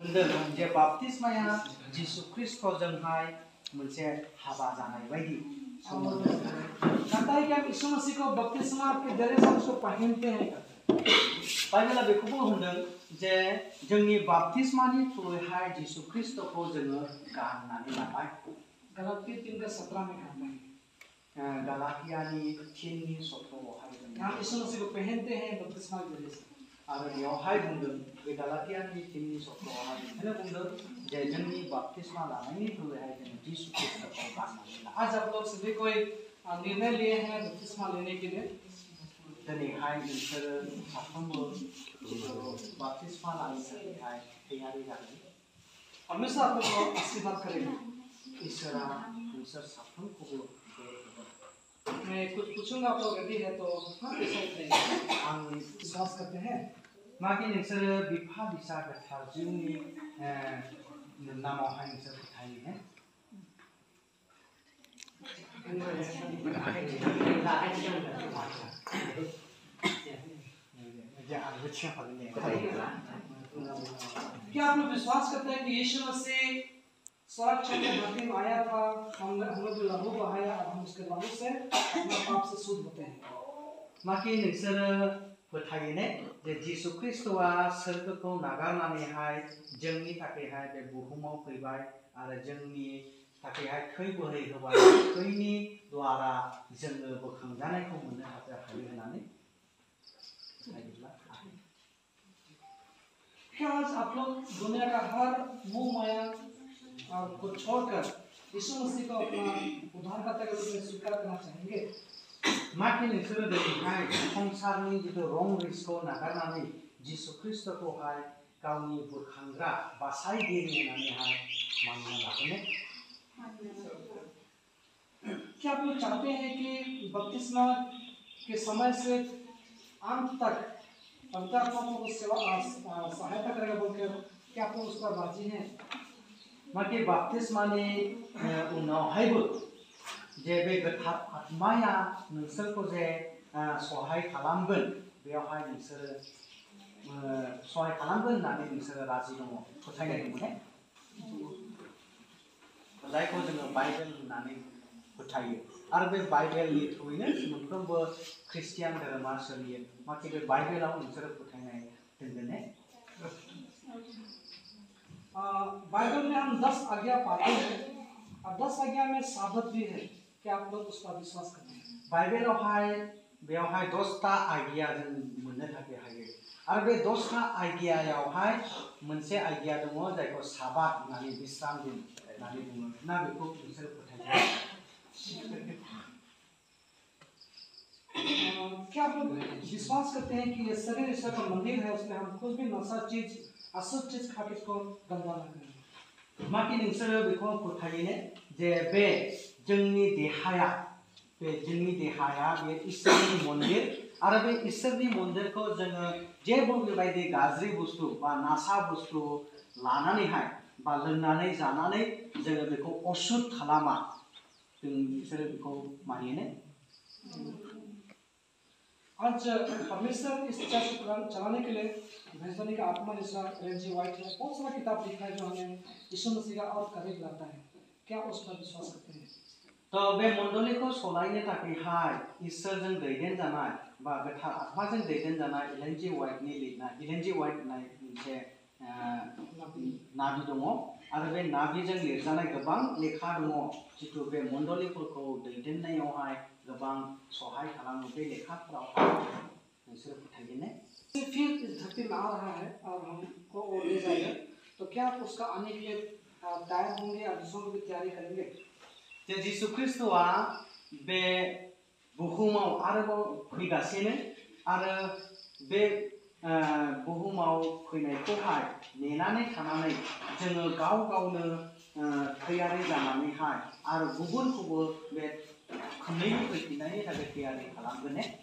जे बाप्तिस्माया जिसु ख्रिस्टजोंहाय मोनसे हाबा जानाय बायदि नाथाय क्या यीशु मसीह को बपतिस्मा के देने से उसको पहनते हैं बाइबेला बेखौबो होनदों जे जोंनि बाप्तिस्मानि थ्रुयैहाय जिसु ख्रिस्टखौ जोङो गाननानै लाबाय गलातिया 3:17 में कहता है गलातियानि 3:17 यहाँ यीशु मसीह को पहनते हैं बपतिस्मा के देने से आरो बेवहाय बुंदों बे गलातियानि 3:17 बेखौनो बुंदों जे जोंनि बाप्तिस्मा लानायनि थ्रुयैहाय जों जिसु ख्रिस्टखौ गाननानै ला आज आप लोग सभी कोई निर्णय लिए हैं बपतिस्मा लेने के लिए दिनैहाय नोंसोरो साफ्रोमबो बाप्तिस्मा लानो थाखाय तैयारि जागोन हमेशा आप लोग को आशीर्वाद करेंगे ईश्वरा नोंसोर साफ्रोमखौबो मैं कुछ पूछूंगा आप लोग रेडी है तो हाँ आं विश्वास करते हैं माखि नोंसोरो बिफा बिसा गोथार जिउनि नामावहाय नोंसोर फोथायो ने क्या आप लोग विश्वास करते हैं कि यीशु मसीह स्वर्ग छोड़कर धरती में आया था हम लोग लहू बहाया और हम उसके लहू से अपने पाप से शुद्ध होते हैं माखि नोंसोरो फोथायो ने जे जिसु ख्रिस्टआ सोरगोखौ नागारनानैहाय जोंनि थाखायहाय बे बुहुमाव फैबाय आरो जोंनि थाखायहाय थै बोहैहोबाय थैनि द्वारा जोङो बोखांजानायखौ मोननो हायो होननानै क्या आज आप लोग दुनिया का हर मोह माया को छोड़कर यीशु मसीह को अपना उद्धारकर्ता के रूप में स्वीकार करना चाहेंगे माखि नोंसोरो दिनैहाय संसारनि जितु रं रिसखौ नागारनानै जिसु ख्रिस्टखौहाय गावनि बोखांग्रा बासायगिरि होननानैहाय मानिना लागोन क्या आप लोग चाहते हैं कि बपतिस्मा के समय से अंत तक पवित्र आत्मा को सेवा सहायता करेगा बोलकर क्या आप लोग उस पर राजी हैं माखि बाप्तिस्मानि उनावहायबो जे बे गोथार आत्माया नोंसोरखौ जे सहाय खालामगोन बेयावहाय नोंसोरो सहाय खालामगोन होननानै नोंसोरो राजि दङ फोथायनाय दङ ने जायखौ जोङो बाइबेल होननानै फोथायो आरो बे बाइबेलनि थ्रुयैनो मोनफ्रोमबो ख्रिस्टियान धोरोमा सोलियो माखि बे बाइबेलाव नोंसोरो फोथायनाय दोनगोन ने बाइबल में हम 10 आज्ञा पाते हैं और 10 आज्ञा में साबत भी है क्या आप लोग उस पर विश्वास करते हैं बाइबेलावहाय बेयावहाय 10टा आज्ञा जों मोननो थाखाय हायो आरो बे 10टा आज्ञायावहाय मोनसे आज्ञा दङ जायखौ साबात होननानै विश्राम दिन होननानै बुङो ना बेखौ नोंसोर फोथायो क्या आप लोग विश्वास करते हैं कि ये शरीर ईश्वर का मंदिर है उसमें हम कुछ भी नशा चीज अशुद्ध चीज खा के इसको गंदा ना करें माखि नोंसोरो बेखौ फोथायो ने जे बे जोंनि देहाया बे इसोरनि मन्दिर आरो बे इसोरनि मन्दिरखौ जोङो जेबो बेबायदि गाज्रि बुस्थु बा नासा बुस्थु लानानैहाय बा लोंनानै जानानै जोङो बेखौ अशुद्ध खालामा जों बिसोरो बेखौ मानियो ने आज परमेश्वर इस चर्च को चलाने के लिए भेजने का आत्मा जैसा एलजी वाइट ने बहुत सारा किताब लिखा है जो हमें यीशु मसीह का और करीब लाता है क्या उस पर विश्वास करते हैं तो बे मण्डलीखौ सलायनो थाखायहाय इसोरजों दैदेन जानाय बा गोथार आत्माजों दैदेन जानाय एलजी वाइटनि लिरनाय एलजी वाइट होननाय मोनसे नाबि दङ आरो बे नाबिजों लिरजानाय गोबां लेखा दङ जितु बे मण्डलीफोरखौ दैदेननायावहाय गोबां सहाय खालामो बे लेखाफोराव नोंसोर फोथायो ने फिर इस धरती में आ रहा है और हमको वो ले जाएगा तो क्या आप उसका आने के लिए तैयार होंगे और दूसरों की तैयारी करेंगे जे जिसु ख्रिस्टआ बे बुहुमाव आरोबाव फैगासिनो आरो बे बुहुमाव फैनायखौहाय नेनानै थानानै जोङो गाव गावनो तैयारि जानानैहाय आरो गुबुनखौबो बे खननैनि फैफिननायनि थाखाय तैयारि खालामगोन ने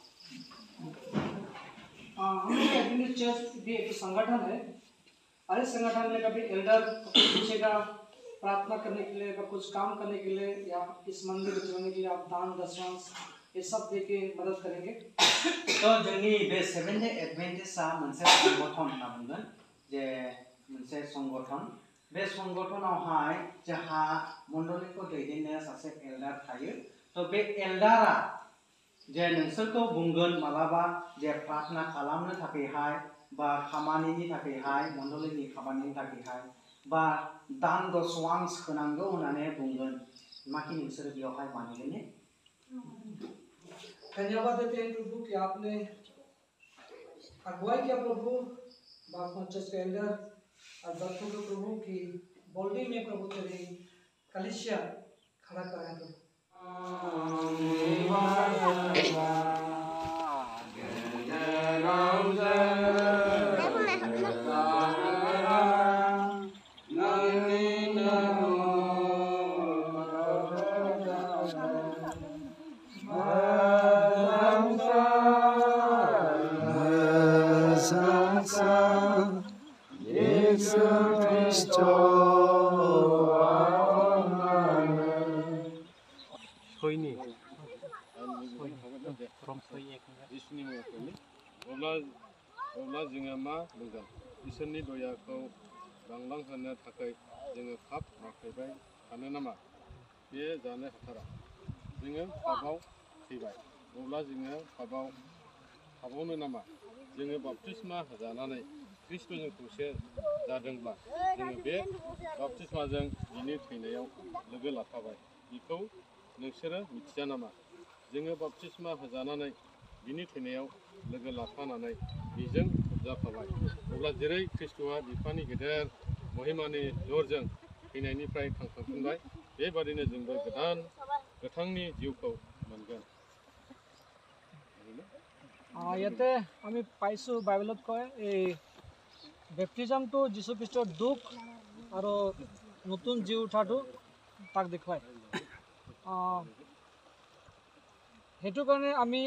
हमारे एडवेंटिस्ट चर्च भी एक संगठन है और इस संगठन में कभी एल्डर पूछेगा प्रार्थना करने के लिए कुछ काम करने के लिए या इस मंदिर को चलाने के लिए आप दान दशमांश ये सब देके मदद करेंगे तो जोंनि बे सेवेंथ डे एडवेंटिस्टआ मोनसे संगठन होनना बुंगोन जे मोनसे संगठन बे संगठनावहाय जोंहा मण्डलिखौ दैदेननो सासे एल्डार थायो तो बे एल्डारा जे नोंसोरखौ बुंगोन मालाबा जे प्रार्थना खालामनो थाखायहाय बा खामानिनि थाखायहाय मण्डलिनि खामानिनि थाखायहाय बा दान दसवांस होनांगौ होननानै बुंगोन माखि नोंसोर बेयावहाय मानिगोन ने धन्यवाद देते हैं प्रभु कि आपने अगुवाई किया प्रभु चर्च के एल्डर और बच्चों को प्रभु की बोल्डी में प्रभु तेरी कलीसिया खड़ा करा प्रभु अब्ला जोङो मा बुंगोन इसोरनि दयाखौ बांलांहोनो थाखाय जोङो पाप मावफैबाय थानो नामा बे जानो हाथारा जोङो पापआव थैबाय अब्ला जोङो पापआवनो नामा जोङो बाप्तिस्मा जानानै ख्रिस्ट'जों खौसे जादोंब्ला जोङो बे बाप्तिस्माजों बिनि थैनायाव लोगो लाफाबाय बेखौ नोंसोरो मिथिया नामा जोङो बाप्तिस्मा जानानै बिनि थैनायाव लोगो लाफानानै बिजों जाफाबाय अब्ला जेरै ख्रिस्ट'आ बिफानि गेदेर महिमानि जरजों थैनायनिफ्राय थांखांफिनबाय बेबादिनो जोंबो गोथांनि जिउखौ मोनगोन ইয়াতে আমি পাইছোঁ বাইবেলত কয় এই বেপ্টিজমটো যীশু খ্ৰীষ্টৰ দুখ আৰু নতুন জি উঠাটো তাক দেখুৱায় সেইটো কাৰণে আমি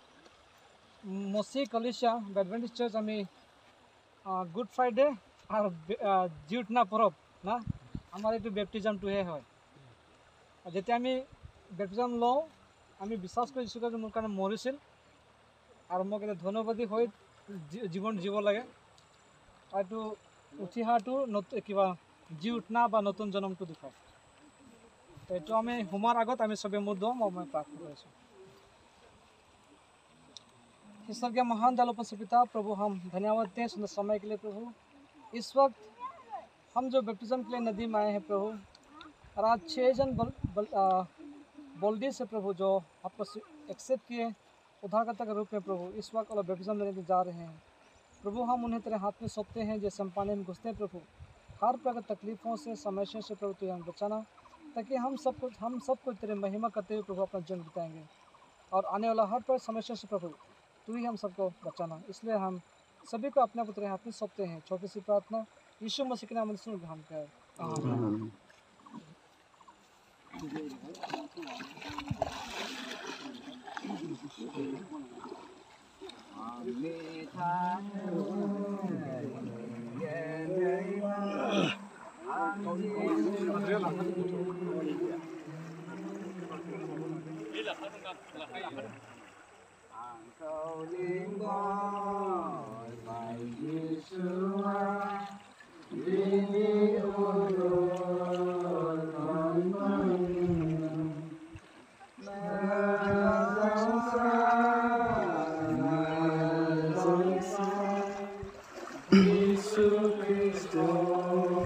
মচি কলিচিয়া এডভেন্টিষ্ট চাৰ্চ আমি গুড ফ্ৰাইডে আৰু জি উঠনা পৰব না আমাৰ এইটো বেপ্টিজমটোহে হয় যেতিয়া আমি বেপ্টিজম লওঁ আমি বিশ্বাস কৰি যীশু খ্ৰীষ্টই মোৰ কাৰণে মৰিছিল আৰু মোক এটা ধন্যবাদী হৈ জীৱন জীৱ লাগে আৰু এইটো উঠি অহাটো কিবা জি উঠনা বা নতুন জন্মটো দেখুৱায় তো এইটো আমি সোমাৰ আগত আমি চবে মুখ ধুৱাম মই প্ৰাৰ্থনা কৰিছোঁ ईश्वर के महान दयालु परम पिता प्रभु हम धन्यवाद देते हैं सुंदर समय के लिए प्रभु इस वक्त हम जो बैप्टिज्म के लिए नदी में आए हैं प्रभु और आज 6 जन बोल्डी से प्रभु जो आपको एक्सेप्ट किए उद्धारकर्ता के रूप में प्रभु इस वक्त और बैप्टिज्म लेने के जा रहे हैं प्रभु हम उन्हें तेरे हाथ में सौंपते हैं जैसे हम पानी में घुसते हैं प्रभु हर प्रकार तकलीफ़ों से समस्याओं से प्रभु तुझे बचाना ताकि हम सबको तेरे महिमा करते हुए प्रभु अपना जीवन बिताएंगे और आने वाला हर पर समस्या से प्रभु तू ही हम सबको बचाना इसलिए हम सभी को अपने पुत्र हाथ में सौंपते हैं छोटी सी प्रार्थना यीशु मसीह के नाम में सुन हम कहें Engkau lingkar baik Yesus ini untuk menang Yesus Kristus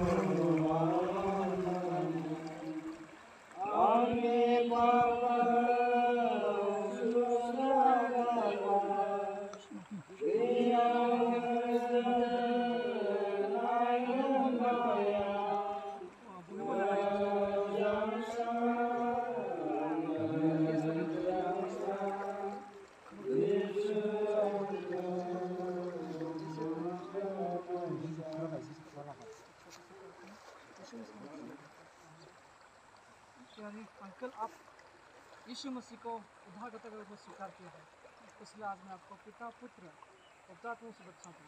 uncle आप यीशु मसीह को उद्धारकर्ता के रूप में स्वीकार किया है इसलिए आज मैं आपको पिता पुत्र पवित्र आत्मा से बख्शा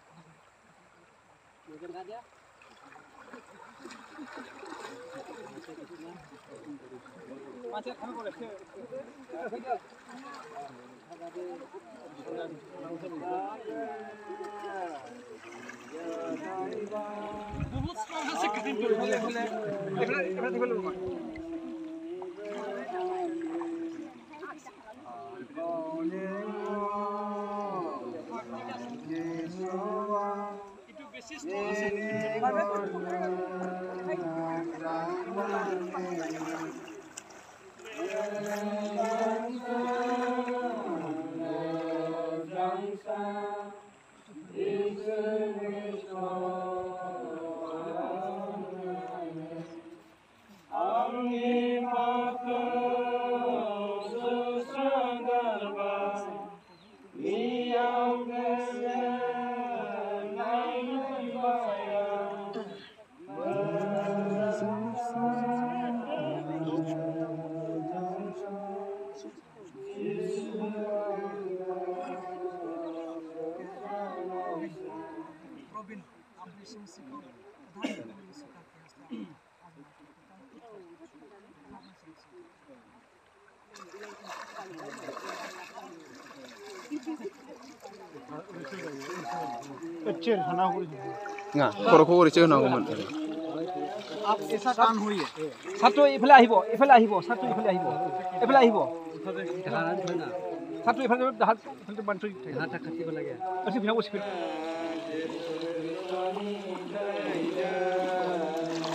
दूँ Nga, koroko riche na ko man. आप ऐसा काम हुई है ছাত্র ইফালে আহিব ছাত্র ইফালে আহিব ছাত্র ইফালে হাত ইফালে বান্ধি হাত কাটিব লাগে আছে ভিনা বসি